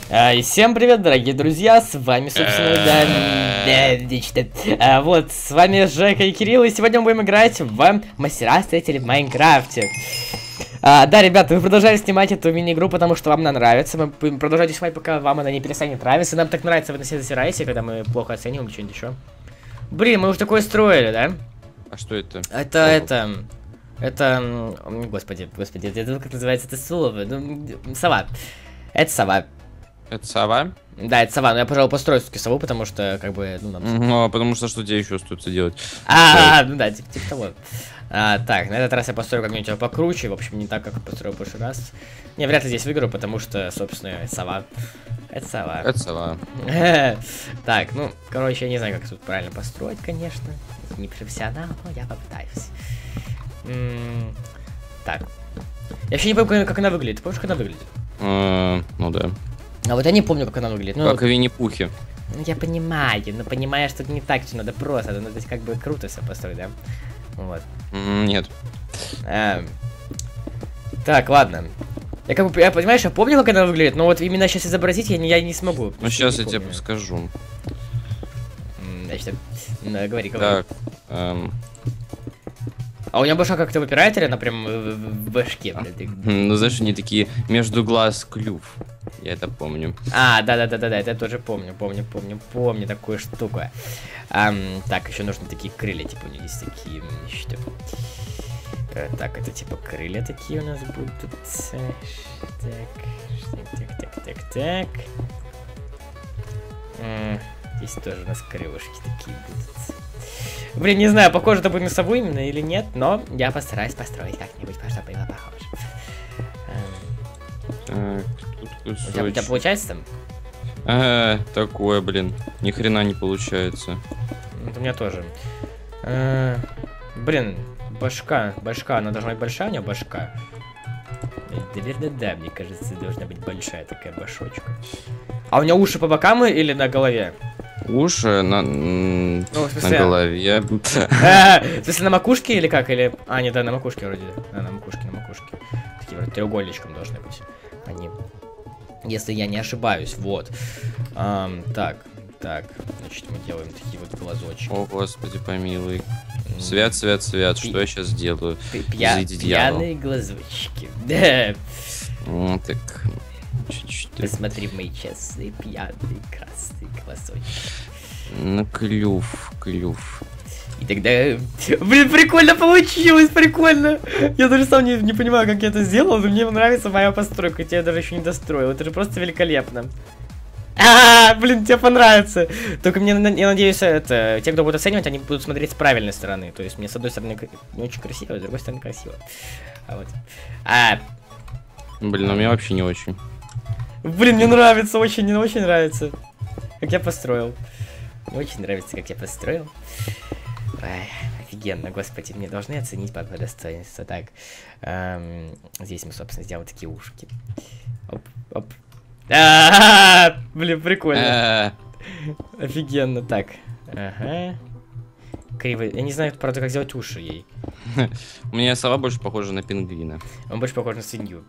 И всем привет, дорогие друзья, с вами, собственно, вот, с вами Жека и Кирилл, и сегодня мы будем играть в Мастера-строители в Майнкрафте. Да, ребята, вы продолжаете снимать эту мини-игру, потому что вам она нравится, мы продолжаете снимать, пока вам она не перестанет нравиться, нам так нравится, вы на себя засираете, когда мы плохо оцениваем что-нибудь еще. Блин, мы уже такое строили, да? А что это? Это, господи, это как называется, это слово, ну, сова. Это сова. Это сова? Да, это сова, но я, пожалуй, построю все-таки сову, потому что, как бы, ну, нам... Ну, потому что тебе еще остается делать? Ну да, типа того. Так, на этот раз я построю как-нибудь его покруче, в общем, не так, как построю в прошлый раз. Не, вряд ли здесь выиграю, потому что, собственно, это сова. Это сова. Это сова. Так, ну, короче, я не знаю, как тут правильно построить, конечно. Не профессионал, но я попытаюсь. Так. Я вообще не помню, как она выглядит. Ты помнишь, как она выглядит? Ну да. А вот я не помню, как она выглядит. Ну, как в Винни-Пухе. Ну, я понимаю, но понимаешь, что не так все надо просто. Надо как бы круто все построить, да? Вот. Нет. Так, ладно. Я как бы, понимаешь, я помню, как она выглядит, но вот именно сейчас изобразить я не смогу. Ну, сейчас я тебе подскажу. Значит, говори. Так, А у меня башка как-то выпирает, или она прям в башке, блядь? Ну, знаешь, они такие между глаз клюв. Я это помню. Да, это я тоже помню такую штуку. Так, еще нужны такие крылья, типа у них есть такие, что... Так, это типа крылья такие у нас будут. Так. Здесь тоже у нас крылышки такие будут. Блин, не знаю, похоже это будет на сову именно или нет, но я постараюсь построить как-нибудь, чтобы было похоже. Так, у тебя получается там? Такое, блин. Ни хрена не получается. Это у меня тоже. Блин, башка, она должна быть большая, у нее башка. Наверное, да, мне кажется, должна быть большая такая башочка. А у нее уши по бокам или на голове? Уши на голове. В смысле, на макушке или как? Или... не, да, на макушке вроде. Да, на макушке. Такие вроде треугольничком должны быть. Они. Если я не ошибаюсь, вот. Так. Значит, мы делаем такие вот глазочки. О, господи, помилуй. Свят, что я сейчас делаю? Пьяные глазочки. Да. Так. Чуть-чуть. Посмотри мои честные, пьяные, красные глазочки. На клюв. И тогда... Блин, прикольно получилось, прикольно! Я даже сам не понимаю, как я это сделал, но мне нравится моя постройка, хотя я даже еще не достроил. Это же просто великолепно. Блин, тебе понравится. Только я надеюсь, те, кто будут оценивать, они будут смотреть с правильной стороны. То есть мне с одной стороны не очень красиво, а с другой стороны красиво. Блин, у меня вообще не очень. Блин, мне нравится, очень нравится. Как я построил. Очень нравится, как я построил. Ой, офигенно, господи, мне должны оценить по достоинству. Так, здесь мы, собственно, сделаем такие ушки. Оп. Блин, прикольно. Офигенно, так. Ага. Криво. Я не знаю, правда, как сделать уши ей. У меня сова больше похожа на пингвина. Он больше похож на свинью.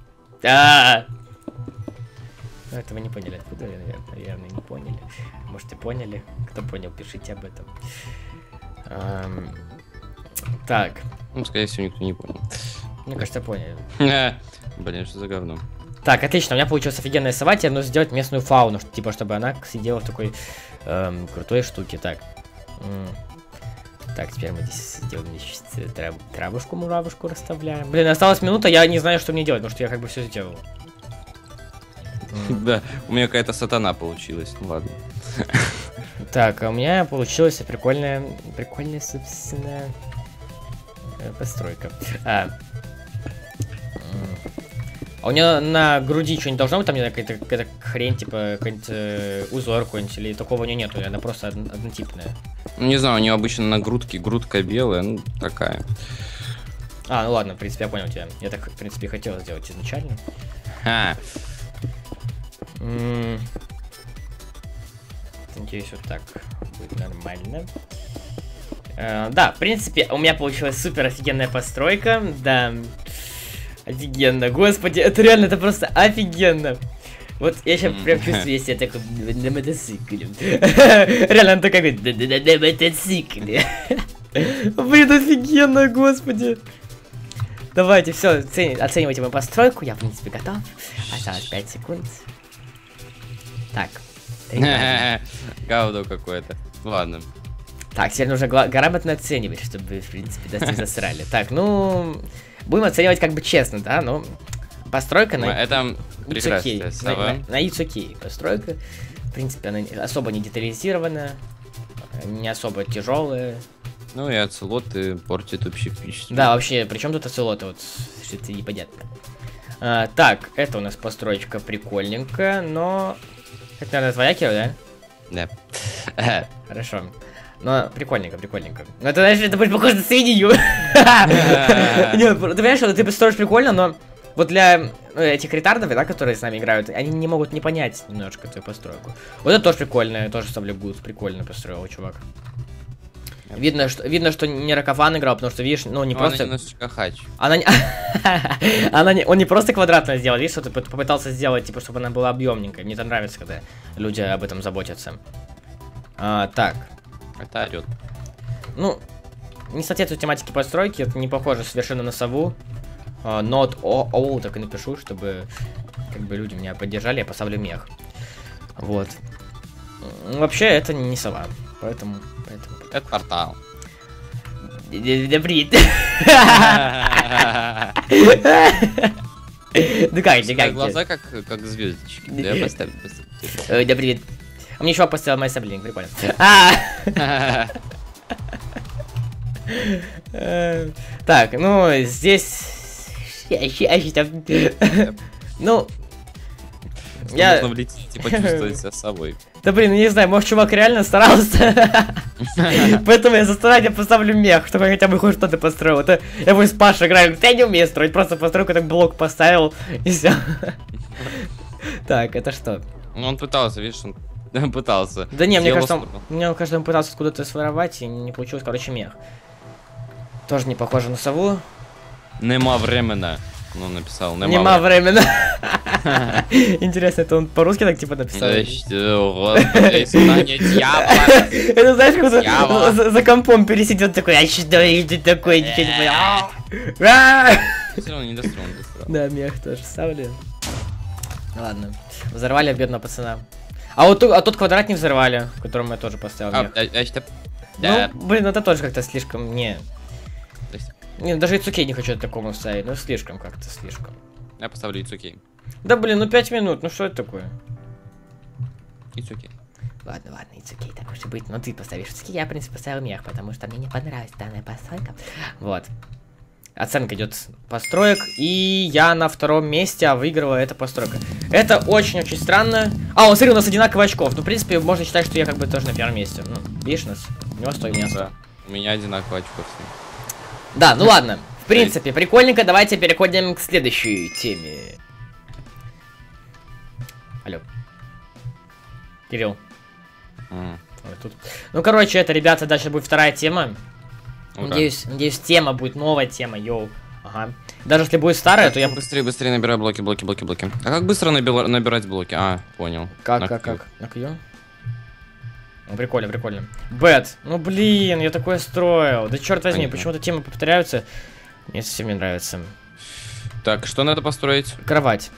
Это вы не поняли, откуда, наверное, не поняли. Может, и поняли. Кто понял, пишите об этом. Так. Ну, скорее всего, никто не понял. Мне кажется, поняли. Блин, что за говно. Так, отлично, у меня получилась офигенная сова, теперь нужно сделать местную фауну, типа, чтобы она сидела в такой крутой штуке. Так. Так, теперь мы здесь сделаем травушку-муравушку расставляем. Блин, осталась минута, я не знаю, что мне делать, потому что я как бы все сделал. Да, у меня какая-то сатана получилась, ну ладно. Так, а у меня получилась прикольная, собственно, постройка. А у нее на груди что-нибудь должно быть, там какая-то хрень, типа, какой-нибудь узор какой-нибудь, или такого у нее нету, она просто однотипная. Ну, не знаю, у нее обычно на грудке грудка белая, ну, такая. Ну ладно, в принципе, я понял тебя. Я так, в принципе, хотел сделать изначально. Надеюсь, вот так будет нормально. Да, в принципе, у меня получилась супер офигенная постройка. Да, офигенно, господи, это реально, это просто офигенно. Вот я сейчас прям чувствую, если я такой на мотоцикле. Реально, он такой, на мотоцикле. Блин, офигенно, господи. Давайте, все, оценивайте мою постройку. Я, в принципе, готов. Осталось 5 секунд. Так. Говно какое-то. Ладно. Так, теперь нужно грамотно оценивать, чтобы, в принципе, не засрали. Так, ну, будем оценивать как бы честно, да, ну, постройка на... Это прекрасная сова. На Ицукей постройка. В принципе, она особо не детализирована, не особо тяжелая. Ну и оцелоты портят общее впечатление. Да, вообще, причем тут оцелоты, вот, что-то непонятно. Так, это у нас построечка прикольненькая, но... Это, наверное, твоя, Кира, Да? Да. Хорошо. Но прикольненько. Ну это, знаешь, это будет похоже на свинью. Нет, ты понимаешь, что ты построишь прикольно, но вот для этих ретардов, да, которые с нами играют, они не могут не понять немножко твою постройку. Вот это тоже прикольно, я тоже ставлю гуд, прикольно построил, чувак. Видно, что не Рокофан играл, потому что, видишь, ну не просто... Она немножечко хач. Он не просто квадратно сделал, видишь, что ты попытался сделать, типа, чтобы она была объемненькой. Мне это нравится, когда люди об этом заботятся. Так. Это орет. Ну, не соответствует тематике постройки, это не похоже совершенно на сову. Not all, так и напишу, чтобы как бы люди меня поддержали, я поставлю мех. Вот. Вообще, это не сова, поэтому... Это портал. Да бред. Ну как? Глаза как звездочки. Да, поставь. Да привет. А мне чувак поставил мои саблинг, прикольно. Так, ну, здесь... Ну... Можно влететь и почувствовать себя собой. Да блин, не знаю, может чувак реально старался. Поэтому я за старание поставлю мех, чтобы хотя бы хоть что-то построил. Это я бы с Пашей играю, я не умею строить, просто постройку так блок поставил и все. Так, это что? Ну он пытался, видишь, он пытался. Да не, мне кажется, он пытался откуда-то своровать и не получилось, короче, мех. Тоже не похоже на сову. Нема времени. Ну, написал. Нема времени. Интересно, это он по-русски так типа написал? Это знаешь, как за компом пересидел такой, а что это такое, ничего не понял. Все равно не достроил. Да, мех тоже ставлю. Ладно, взорвали бедного пацана. А вот тот квадрат не взорвали, в котором я тоже поставил мех. Ну, блин, это тоже как-то слишком, не... Не, даже Ицукей не хочу такому ставить, ну слишком как-то, слишком. Я поставлю Ицукей. Да блин, ну 5 минут, ну что это такое? Ицукей. Ладно, Ицукей, так уж и быть, но ты поставишь Ицукей, я в принципе поставил мех, потому что мне не понравилась данная постройка. Вот. Оценка идет построек, и я на втором месте, а выиграла эта постройка. Это очень-очень странно. А, он, смотри, у нас одинаково очков. Ну, в принципе, можно считать, что я как бы тоже на первом месте. Ну, видишь нас? У него 100 мест. Да. У меня одинаково очков. Да, ну ладно. В принципе, прикольненько. Давайте переходим к следующей теме. Алло. Кирилл. Вот тут. Ну, короче, это, ребята, дальше будет вторая тема. Надеюсь, тема будет новая тема, йоу. Ага. Даже если будет старая, то я... Быстрее набираю блоки. А как быстро набирать блоки? А, понял. Как? На Q? Ну, прикольно. Бэт. Ну, блин, я такое строил. Да черт возьми, почему-то темы повторяются. Мне совсем не нравится. Так, что надо построить? Кровать.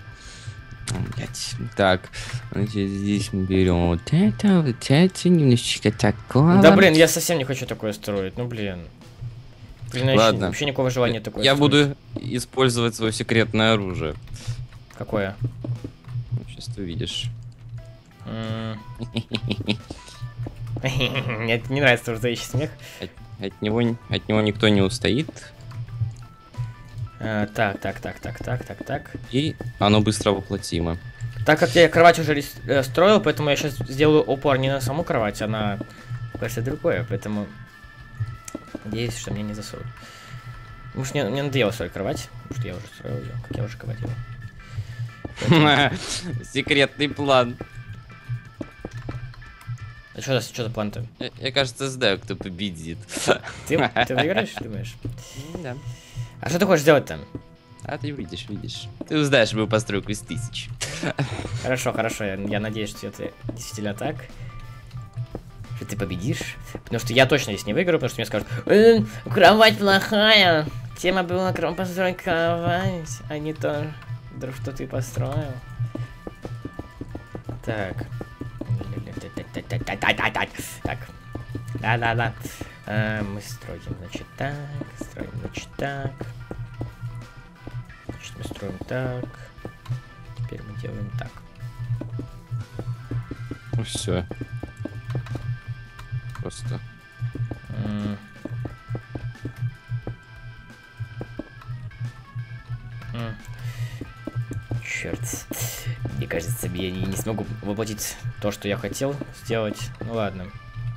Так, здесь мы берем вот это, немножечко такое. Да блин, я совсем не хочу такое строить, ну блин. Ладно. Вообще никакого желания такое я буду использовать свое секретное оружие. Какое? Сейчас ты увидишь. Мне не нравится ржающий смех. От него никто не устоит. Так. И оно быстро воплотимо. Так как я кровать уже строил, поэтому я сейчас сделаю упор не на саму кровать, а на кое-что другое, поэтому надеюсь, что меня не засуют. Потому что мне надоело строить кровать, потому что я уже строил ее, как я уже говорил. Секретный план. А что за план-то? Я, кажется, знаю, кто победит. Ты выиграешь, думаешь? Да. А что ты хочешь сделать там? А ты видишь. Ты узнаешь мою постройку из 1000. Хорошо, я надеюсь, что это действительно так. Что ты победишь. Потому что я точно здесь не выиграю, потому что мне скажут: кровать плохая. Тема была построить кровать, а не то, что ты построил. Так. Так. Да. Мы строим, значит, так. Значит, мы строим так. Теперь мы делаем так. Ну все. Просто. Черт. Мне кажется, я не смогу воплотить то, что я хотел сделать. Ну ладно.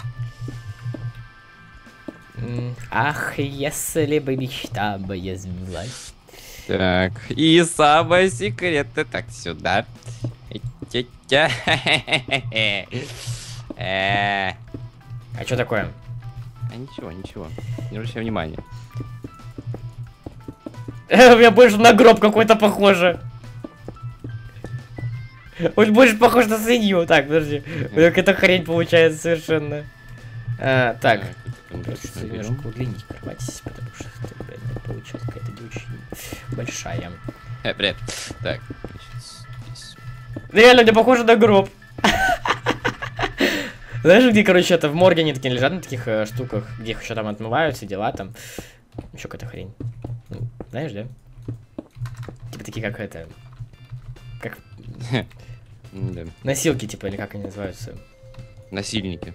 Ах, если бы мечта моя сбылась. Так, и самое секретное. Так, сюда. А что такое? А ничего. Не обращай внимания. У меня больше на гроб какой-то похоже. Он больше похож на свинью. Так, подожди. Какая-то хрень получается совершенно. Так. Просто немножко удлинить кровать, потому что получилась какая-то не очень большая. Привет. Так, реально, мне похоже на гроб. Знаешь, где, короче, это в морге они такие лежат на таких штуках, где их еще там отмывают, все дела там. Еще какая-то хрень. Знаешь, да? Типа такие, как это... Как... Носилки, типа, или как они называются? Насильники.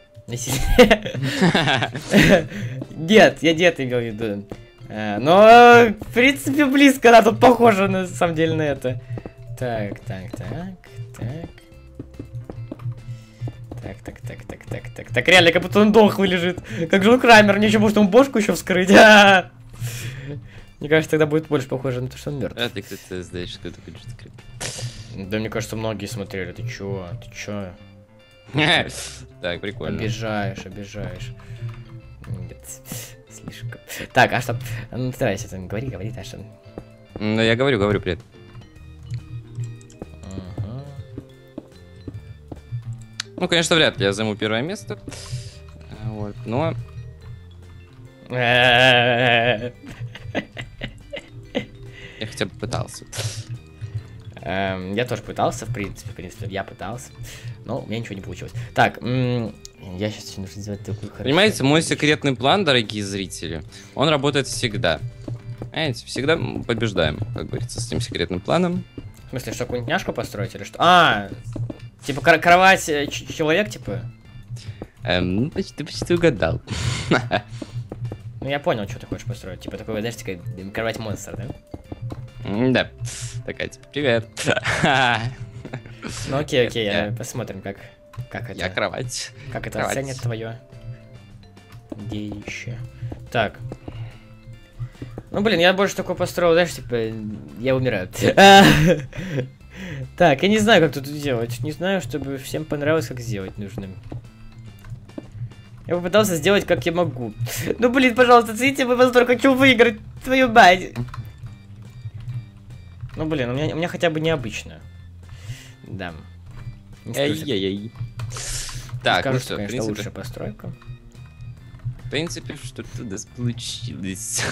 Дед, я дед имел в виду. Но, в принципе, близко, она тут похожа, на самом деле, на это. Так. Так, реально, как будто он дохлый лежит. Как Джон Крамер, мне еще может он бошку еще вскрыть. Мне кажется, тогда будет больше похоже на то, что он мертв. А ты, кстати, знаешь, что это хочет скрыть. Да, мне кажется, многие смотрели. Ты чё? Так, прикольно. Обижаешь. Нет, слишком. Так, а что? Ну, старайся, там, говори, да, что? Ну, я говорю, привет. Ну, конечно, вряд ли я займу первое место. Вот, но... Я хотя бы пытался. Я тоже пытался, в принципе, я пытался. Но у меня ничего не получилось. Так, я сейчас нужно сделать такую хорошую... Понимаете, мой секретный план, дорогие зрители, он работает всегда. Понимаете, всегда побеждаем, как говорится, с этим секретным планом. В смысле, что, какую-нибудь няшку построить или что? Типа кровать человек, типа? Ты почти угадал. Ну, я понял, что ты хочешь построить. Типа такой, знаешь, такая кровать монстр, да? Да. Такая, типа, привет. Ну, окей, посмотрим, как это... Я кровать. Как это оценит твое деище. Так. Ну, блин, я больше такой построил, знаешь, типа, я умираю. Так, я не знаю, как тут делать. Не знаю, чтобы всем понравилось, как сделать нужно. Я попытался сделать, как я могу. Ну, блин, пожалуйста, цените мой построй, хочу выиграть, твою мать. Ну, блин, у меня хотя бы необычно. Да. Эй-ей-ей. Так, ну что, в конечно, принципе... лучшая постройка. В принципе, что-то у нас получилось.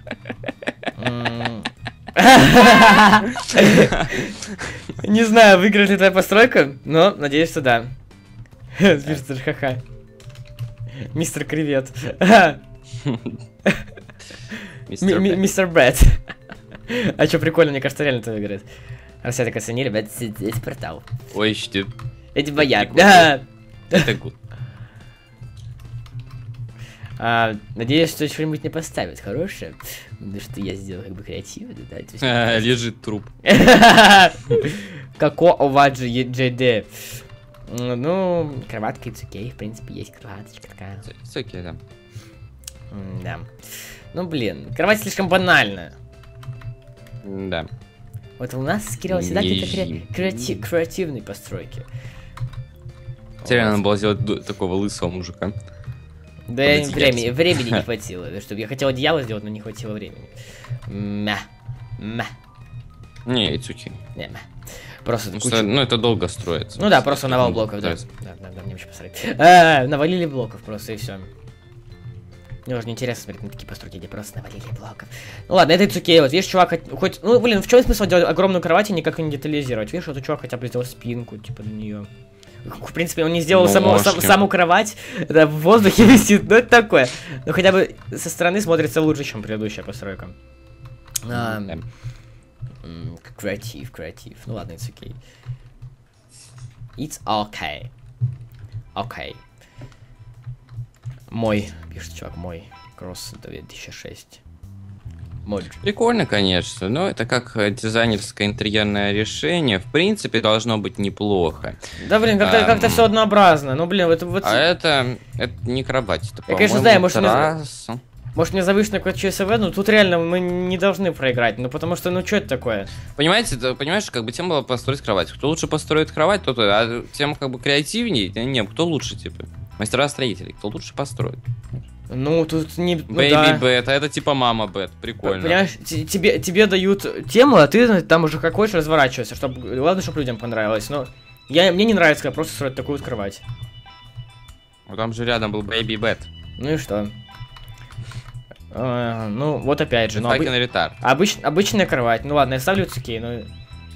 Не знаю, выиграет ли твоя постройка, но надеюсь, что да. Смешно, ха-ха. Мистер Кревет. Мистер Брэд. А что прикольно, мне кажется, реально это выиграет. Раз я так оценили, ребят, здесь портал. Ой, что? Эти боят. Это гуд. Надеюсь, что что-нибудь не поставят хорошее. Потому что я сделал как бы креативно, да? Лежит труп. Како оваджи еджеде. Ну, кроватка it's окей, в принципе, есть кроваточка такая. It's окей, да. Да. Ну, блин, кровать слишком банальная. Да. Вот у нас с Кириллом всегда какие-то креативные постройки. Теперь надо было сделать такого лысого мужика. Да, времени не хватило. Чтобы я хотел одеяло сделать, но не хватило времени. Мя. Мя. Не, it's okay. Не, мя. Просто Потому куча... что, ну, это долго строится. Ну да, просто навал блоков, да. Строится. Да, мне вообще посмотреть. Навалили блоков просто, и все. Мне уже не интересно смотреть на такие постройки, где просто навалили блоков. Ну ладно, это Цукей, вот видишь, чувак, хоть... Ну, блин, в чем смысл делать огромную кровать и никак ее не детализировать? Видишь, вот чувак хотя бы сделал спинку, типа, на нее. В принципе, он не сделал саму кровать, да, в воздухе висит, ну это такое. Но хотя бы со стороны смотрится лучше, чем предыдущая постройка. Креатив. Ну ладно, it's okay. It's okay. Okay. Мой, пишет чувак, мой. Кросс 2006. Мой. Прикольно, конечно, но это как дизайнерское интерьерное решение. В принципе, должно быть неплохо. Да, блин, как-то все однообразно. Ну, блин, это вот... А это не кровать, это, я, конечно, знаю, терраса. Может, мне завышенный какой-то ЧСВ, но тут реально мы не должны проиграть. Ну, потому что, ну, что это такое? Понимаешь, как бы тема была построить кровать. Кто лучше построит кровать, тот... А тем как бы креативнее, не, кто лучше, типа. Мастера-строители, кто лучше построит. Ну, тут не... Ну, Baby Bed, а это типа мама Bed, прикольно. Понимаешь, тебе дают тему, а ты там уже как хочешь разворачиваешься, чтобы... Ладно, чтобы людям понравилось, но... Мне не нравится, когда просто строить такую вот кровать. Ну, там же рядом был Baby Bed. Ну и что? Ну, вот опять же, обычная кровать. Ну ладно, я ставлю Цукей, но...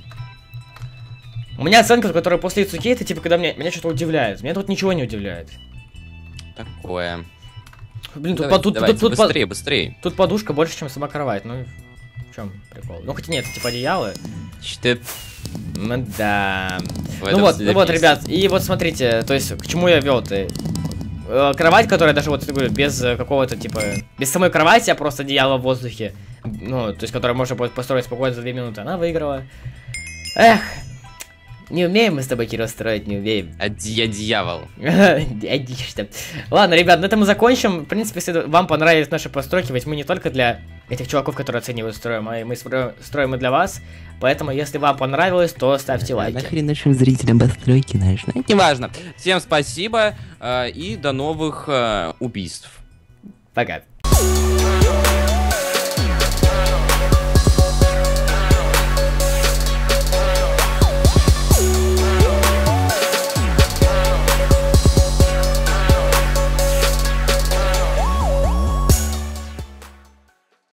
У меня оценка, которая после Цукей, это типа, когда меня что-то удивляет. Меня тут ничего не удивляет. Такое. Блин, быстрее. Тут подушка больше, чем сама кровать. Ну, в чем прикол? Ну, хотя нет, это типа одеяло. Ну да. Ну вот, ребят, и вот смотрите, то есть, к чему я вел-то? Кровать, которая даже вот, говорю, без какого-то, типа, без самой кровати, а просто одеяло в воздухе. Ну, то есть, которая можно будет построить спокойно за 2 минуты, она выиграла. Эх, не умеем мы с тобой, Киро, строить, не умеем. Я дьявол. Ладно, ребят, на этом мы закончим. В принципе, если вам понравились наши постройки, ведь мы не только для этих чуваков, которые оценивают, строим, а мы строим и для вас. Поэтому, если вам понравилось, то ставьте лайки. Нахрен нашим зрителям постройки наши. Неважно. Всем спасибо и до новых убийств. Пока.